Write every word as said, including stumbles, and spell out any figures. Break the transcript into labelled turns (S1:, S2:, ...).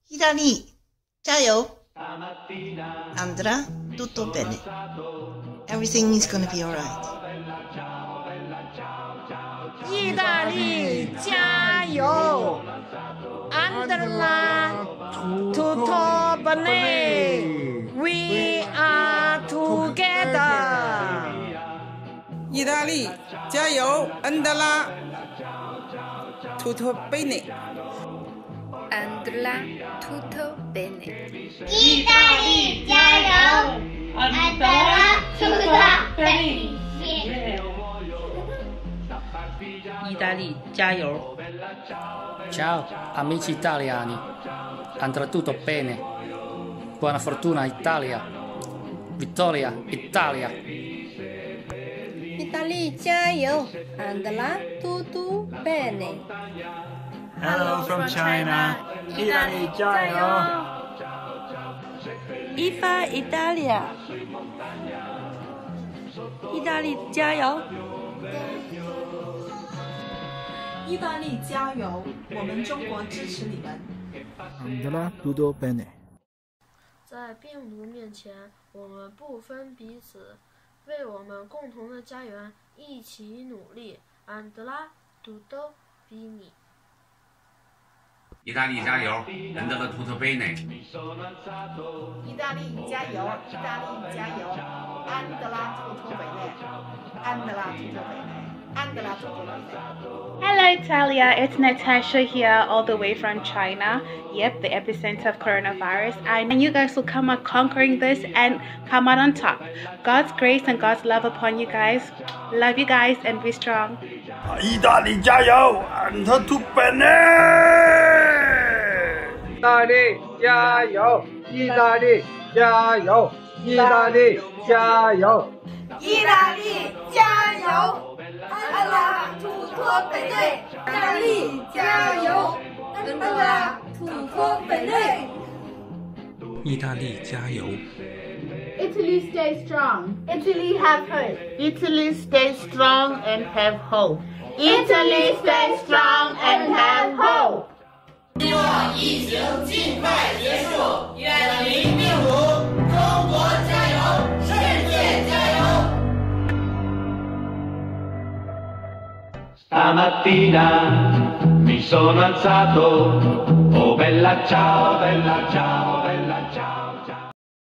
S1: 意大利，加油 ！Andrà tutto bene. Everything is gonna be alright.
S2: 意大利，加油 ！Andrà tutto bene. We are together.
S3: 意大利，加油 ！Andrà tutto bene.Andrà tutto bene.
S4: 意大利加油 ！Andrà tutto bene.
S5: 意大利加油
S6: Ciao amici italiani, andrà tutto bene. Buona fortuna Italia. Vittoria Italia.
S7: 意大利加油 Andrà tutto bene.Hello
S8: from China. 意大利加油
S9: Viva Italia. 意大利加油
S10: 意大利加油！我们中国支持你们。
S8: Andrà tutto bene.
S11: 在病毒面前，我们不分彼此，为我们共同的家园一起努力。Andrà tutto bene.
S12: 意大利加油 Andrà tutto bene.
S13: 意大利加油！意大利加油 ！Andrà tutto bene. Andrà tutto bene.Andrà tutto bene.
S14: Hello Italia, it's Natasha here all the way from China. Yep, the epicenter of coronavirus. And you guys will come out conquering this and come out on top. God's grace and God's love upon you guys. Love you guys and be strong.
S8: 意大利加油 Andrà tutto bene.
S15: 意大利加油！意大利加油！意大利加油！
S4: 意大利加油 ！Andrà tutto bene. 意大利加油 ！Andrà tutto bene.
S16: 意大利加油
S17: Italy stay strong.
S4: Italy have hope.
S2: Italy stay strong and have hope.
S4: Italy stay strong and have hope.
S18: 希望疫情尽快结束，远离病毒。中国加油，世界加油！
S19: Stamattina mi sono alzato, oh bella ciao, bella ciao, bella ciao.